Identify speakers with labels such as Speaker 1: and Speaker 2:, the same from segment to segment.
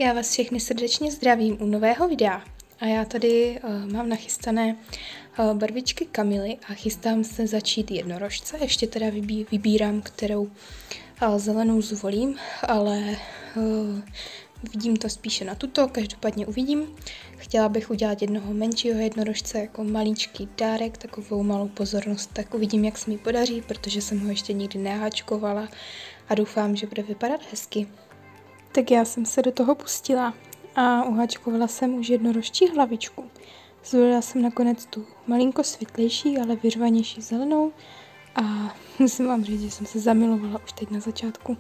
Speaker 1: Já vás všechny srdečně zdravím u nového videa. A já tady mám nachystané barvičky Kamily a chystám se začít jednorožce. Ještě teda vybírám, kterou zelenou zvolím, ale vidím to spíše na tuto, každopádně uvidím. Chtěla bych udělat jednoho menšího jednorožce jako maličký dárek, takovou malou pozornost, tak uvidím, jak se mi podaří, protože jsem ho ještě nikdy neháčkovala a doufám, že bude vypadat hezky. Tak já jsem se do toho pustila a uháčkovala jsem už jednorožčí hlavičku. Zvolila jsem nakonec tu malinko světlejší, ale vyřvanější zelenou a musím vám říct, že jsem se zamilovala už teď na začátku.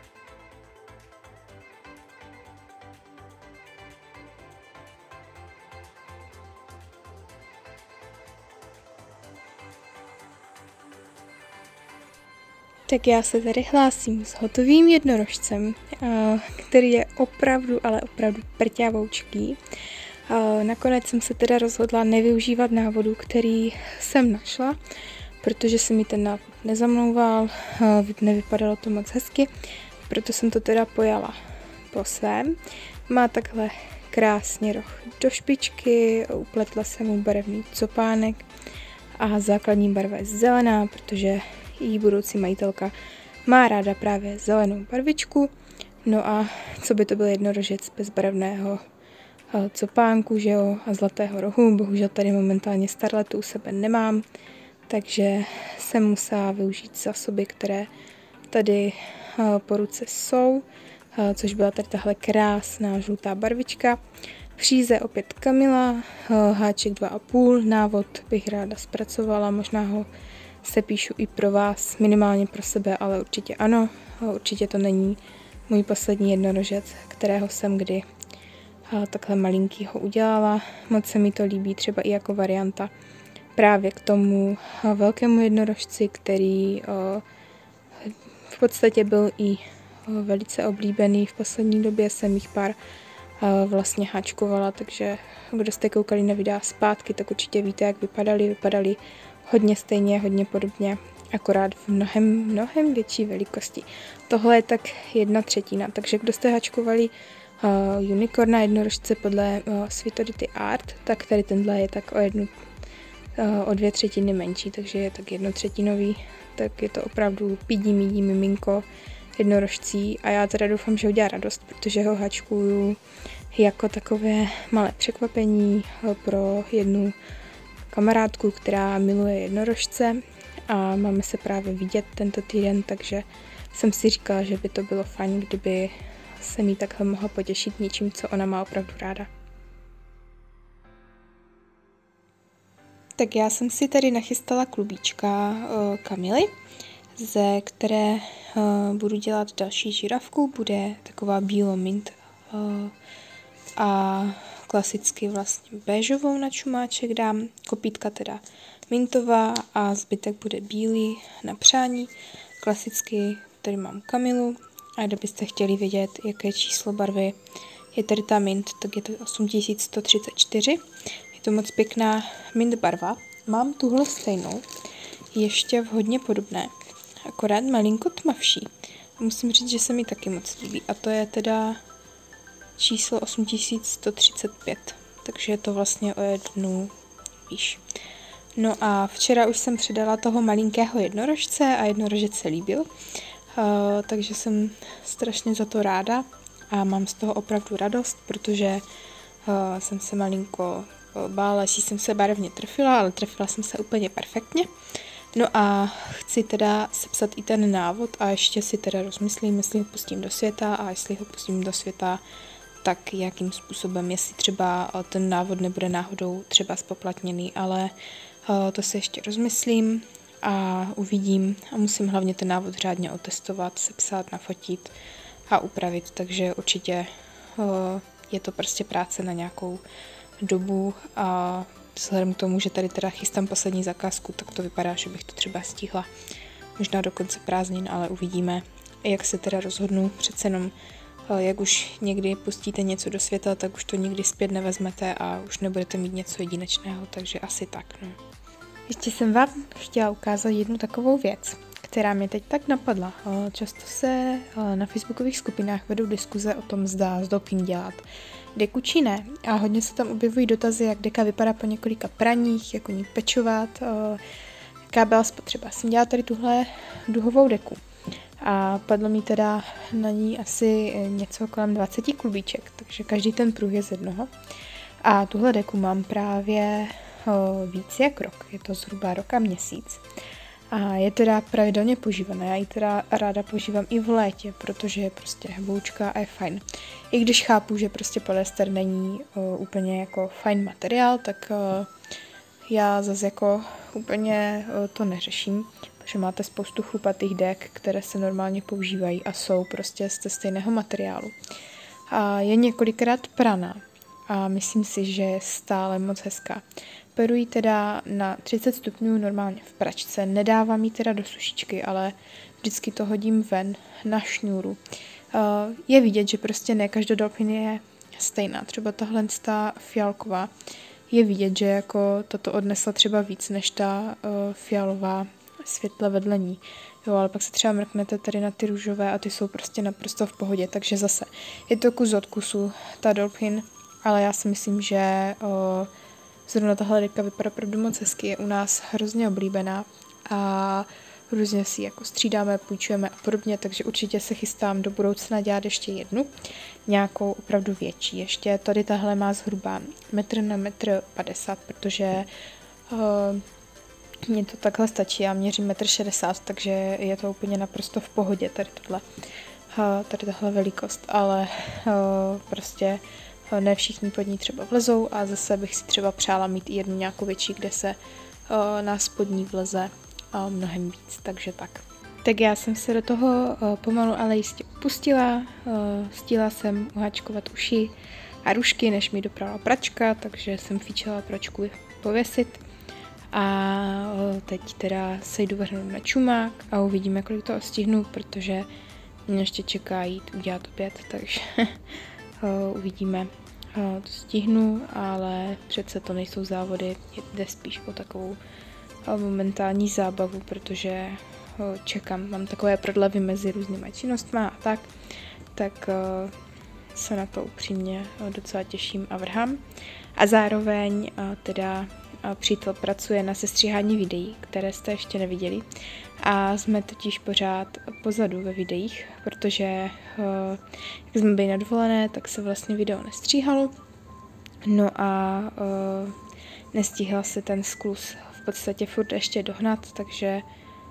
Speaker 1: Tak já se tady hlásím s hotovým jednorožcem, který je opravdu, ale opravdu prťavoučký. Nakonec jsem se teda rozhodla nevyužívat návodu, který jsem našla, protože se mi ten návod nezamlouval, nevypadalo to moc hezky, proto jsem to teda pojala po svém. Má takhle krásně roh do špičky, upletla jsem mu barevný copánek a základní barva je zelená, protože její budoucí majitelka má ráda právě zelenou barvičku. No a co by to byl jednorožec bez barevného copánku, že jo, a zlatého rohu. Bohužel tady momentálně starletu u sebe nemám, takže jsem musela využít zásoby, které tady po ruce jsou, což byla tady tahle krásná žlutá barvička. V příze opět Kamila, háček 2,5, návod bych ráda zpracovala, možná ho sepíšu i pro vás, minimálně pro sebe, ale určitě ano, určitě to není můj poslední jednorožec, kterého jsem kdy takhle malinkýho udělala. Moc se mi to líbí třeba i jako varianta právě k tomu velkému jednorožci, který v podstatě byl i velice oblíbený. V poslední době jsem jich pár vlastně háčkovala, takže kdo jste koukali na videa zpátky, tak určitě víte, jak vypadaly hodně stejně, hodně podobně, akorát v mnohem větší velikosti. Tohle je tak 1/3, takže kdo jste háčkovali unicorna jednorožce podle Sweetority Art, tak tady tenhle je tak o 2/3 menší, takže je tak 1/3, tak je to opravdu pidí miminko jednorožcí a já teda doufám, že udělá radost, protože ho háčkuju jako takové malé překvapení pro jednu kamarádku, která miluje jednorožce a máme se právě vidět tento týden, takže jsem si říkala, že by to bylo fajn, kdyby se mi takhle mohla potěšit něčím, co ona má opravdu ráda. Tak já jsem si tady nachystala klubíčka Kamily, ze které budu dělat další žirafku, bude taková bílo-mint a klasicky vlastně béžovou na čumáček dám, kopítka teda mintová a zbytek bude bílý na přání. Klasicky tady mám Kamilu a kdybyste chtěli vědět, jaké číslo barvy je tady ta mint, tak je to 8134. Je to moc pěkná mint barva. Mám tuhle stejnou, ještě v hodně podobné, akorát malinko tmavší. A musím říct, že se mi taky moc líbí a to je teda číslo 8135, takže je to vlastně o 1 výš. No a včera už jsem předala toho malinkého jednorožce a jednorožec se líbil, takže jsem strašně za to ráda a mám z toho opravdu radost, protože jsem se malinko bála, že jsem se barevně trefila, ale trefila jsem se úplně perfektně. No a chci teda sepsat i ten návod a ještě si teda rozmyslím, jestli ho pustím do světa a jestli ho pustím do světa, tak jakým způsobem, jestli třeba ten návod nebude náhodou třeba zpoplatněný, ale to si ještě rozmyslím a uvidím a musím hlavně ten návod řádně otestovat, sepsat, nafotit a upravit, takže určitě je to prostě práce na nějakou dobu a vzhledem k tomu, že tady teda chystám poslední zakázku, tak to vypadá, že bych to třeba stihla možná do konce prázdnin, ale uvidíme, jak se teda rozhodnu. Přece jenom, jak už někdy pustíte něco do světa, tak už to nikdy zpět nevezmete a už nebudete mít něco jedinečného, takže asi tak, no. Ještě jsem vám chtěla ukázat jednu takovou věc, která mě teď tak napadla. Často se na facebookových skupinách vedou diskuze o tom, zda z dolphin dělat deku či ne. A hodně se tam objevují dotazy, jak deka vypadá po několika praních, jak o ní pečovat, jaká byla spotřeba. Jsem dělala tady tuhle duhovou deku a padlo mi teda na ní asi něco kolem 20 klubíček, takže každý ten pruh je z jednoho. A tuhle deku mám právě víc jak rok, je to zhruba rok a měsíc. A je teda pravidelně používaná, já ji teda ráda používám i v létě, protože je prostě heboučka a je fajn. I když chápu, že prostě polyester není úplně jako fajn materiál, tak já zase jako úplně to neřeším, protože máte spoustu chlupatých dek, které se normálně používají a jsou prostě z stejného materiálu. A je několikrát praná a myslím si, že je stále moc hezká. Peru ji teda na 30 stupňů normálně v pračce, nedávám ji teda do sušičky, ale vždycky to hodím ven na šňůru. Je vidět, že prostě ne každá dolphin je stejná, třeba tahle fialková. Je vidět, že jako tato odnesla třeba víc než ta fialová světle vedle ní. Jo, ale pak se třeba mrknete tady na ty růžové a ty jsou prostě naprosto v pohodě, takže zase je to kus od kusu ta dolphin, ale já si myslím, že zrovna tahle deka vypadá opravdu moc hezky, je u nás hrozně oblíbená a různě si jako střídáme, půjčujeme a podobně, takže určitě se chystám do budoucna dělat ještě jednu, nějakou opravdu větší. Ještě tady tahle má zhruba 1 na 1,50 m, protože mně to takhle stačí, já měřím 1,60 m, takže je to úplně naprosto v pohodě tady tahle velikost, ale prostě ne všichni pod ní třeba vlezou a zase bych si třeba přála mít i jednu nějakou větší, kde se na spodní vleze mnohem víc, takže tak. Tak já jsem se do toho pomalu, ale jistě pustila, stihla jsem uháčkovat uši a rušky, než mi doprala pračka, takže jsem fíčela pračku pověsit a teď teda se jdu vrhnout na čumák a uvidíme, kolik toho stihnu, protože mě ještě čeká jít udělat oběd, takže uvidíme, to stihnu, ale přece to nejsou závody, jde spíš o takovou momentální zábavu, protože čekám, mám takové prodlevy mezi různýma činnostma a tak se na to upřímně docela těším a vrhám. A zároveň teda přítel pracuje na sestříhání videí, které jste ještě neviděli. A jsme totiž pořád pozadu ve videích, protože jak jsme byli na dovolené, tak se vlastně video nestříhalo. No a nestíhal se ten skluz v podstatě furt ještě dohnat, takže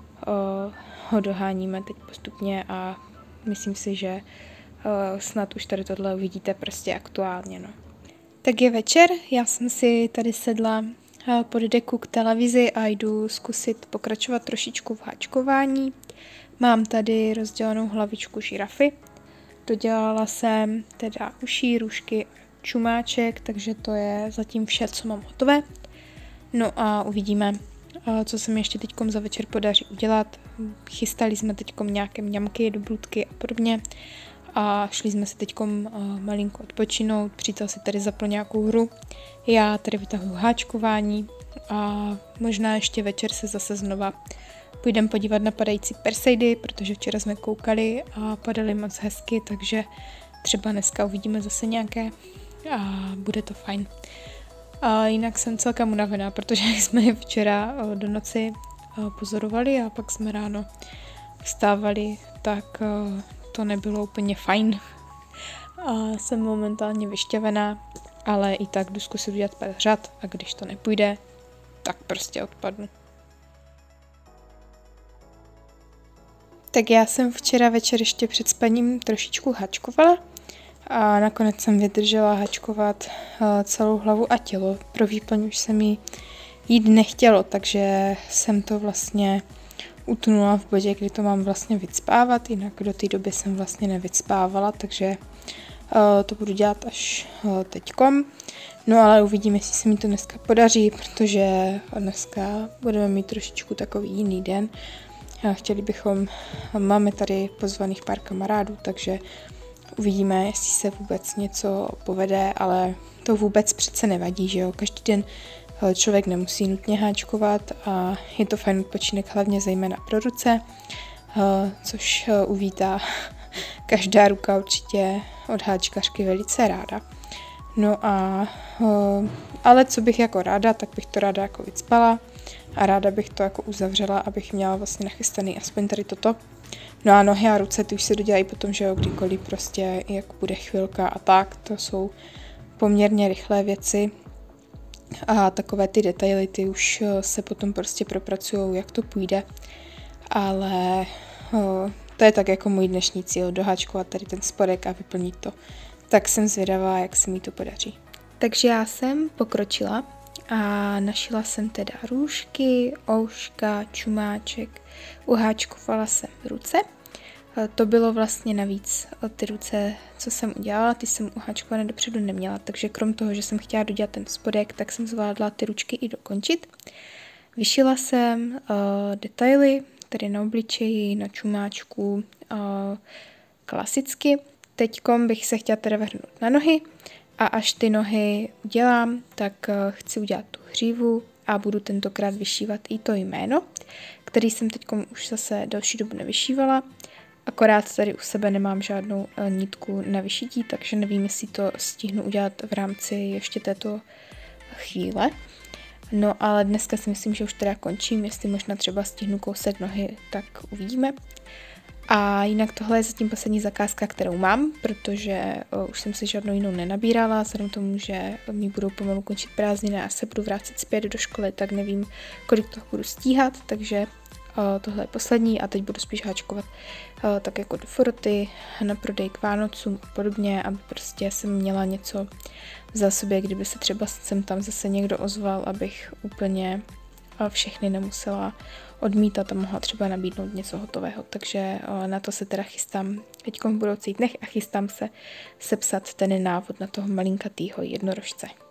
Speaker 1: ho doháníme teď postupně a myslím si, že snad už tady tohle uvidíte prostě aktuálně. No. Tak je večer, já jsem si tady sedla pod deku k televizi a jdu zkusit pokračovat trošičku v háčkování. Mám tady rozdělanou hlavičku žirafy. Dodělala jsem teda uší, růžky, čumáček, takže to je zatím vše, co mám hotové. No a uvidíme, co se mi ještě teďkom za večer podaří udělat. Chystali jsme teďkom nějaké mňamky do bludky a podobně. A šli jsme se teďkom malinko odpočinout, přítel si tady zapl nějakou hru, já tady vytahuji háčkování a možná ještě večer se zase znova půjdeme podívat na padající perseidy, protože včera jsme koukali a padaly moc hezky, takže třeba dneska uvidíme zase nějaké a bude to fajn. A jinak jsem celkem unavená, protože jsme je včera do noci pozorovali a pak jsme ráno vstávali, tak to nebylo úplně fajn. A jsem momentálně vyšťavená, ale i tak jdu zkusit udělat pár řad a když to nepůjde, tak prostě odpadnu. Tak já jsem včera večer ještě před spaním trošičku hačkovala a nakonec jsem vydržela hačkovat celou hlavu a tělo. Pro výplň už se mi jít nechtělo, takže jsem to vlastně utnula v bodě, kdy to mám vlastně vycpávat, jinak do té doby jsem vlastně nevycpávala, takže to budu dělat až teďkom. No ale uvidíme, jestli se mi to dneska podaří, protože dneska budeme mít trošičku takový jiný den. Chtěli bychom, máme tady pozvaných pár kamarádů, takže uvidíme, jestli se vůbec něco povede, ale to vůbec přece nevadí, že jo, každý den člověk nemusí nutně háčkovat a je to fajn odpočinek hlavně zejména pro ruce, což uvítá každá ruka určitě od háčkařky velice ráda. No a, ale co bych jako ráda, tak bych to ráda jako vycpala a ráda bych to jako uzavřela, abych měla vlastně nachystaný aspoň tady toto. No a nohy a ruce, ty už se dodělají potom, že jo, kdykoliv prostě, jak bude chvilka a tak, to jsou poměrně rychlé věci a takové ty detaily, ty už se potom prostě propracujou, jak to půjde, ale to je tak jako můj dnešní cíl, doháčkovat tady ten spodek a vyplnit to. Tak jsem zvědavá, jak se mi to podaří. Takže já jsem pokročila a našila jsem teda růžky, ouška, čumáček, uháčkovala jsem ruce. To bylo vlastně navíc ty ruce, co jsem udělala, ty jsem uháčkované dopředu neměla, takže krom toho, že jsem chtěla dodělat ten spodek, tak jsem zvládla ty ručky i dokončit. Vyšila jsem detaily, tedy na obličeji, na čumáčku, klasicky. Teďkom bych se chtěla teda vrhnout na nohy a až ty nohy udělám, tak chci udělat tu hřívu a budu tentokrát vyšívat i to jméno, který jsem teďkom už zase další dobu nevyšívala. Akorát tady u sebe nemám žádnou nitku na vyšití, takže nevím, jestli to stihnu udělat v rámci ještě této chvíle. No ale dneska si myslím, že už teda končím, jestli možná třeba stihnu kousek nohy, tak uvidíme. A jinak tohle je zatím poslední zakázka, kterou mám, protože už jsem si žádnou jinou nenabírala, vzhledem tomu, že mi budou pomalu končit prázdniny a se budu vrátit zpět do školy, tak nevím, kolik toho budu stíhat, takže tohle je poslední a teď budu spíš háčkovat tak jako do foroty, na prodej k Vánocům a podobně, aby prostě jsem měla něco v zásobě, kdyby se třeba sem tam zase někdo ozval, abych úplně všechny nemusela odmítat a mohla třeba nabídnout něco hotového. Takže na to se teda chystám teď v budoucích dnech a chystám se sepsat ten návod na toho malinkatýho jednorožce.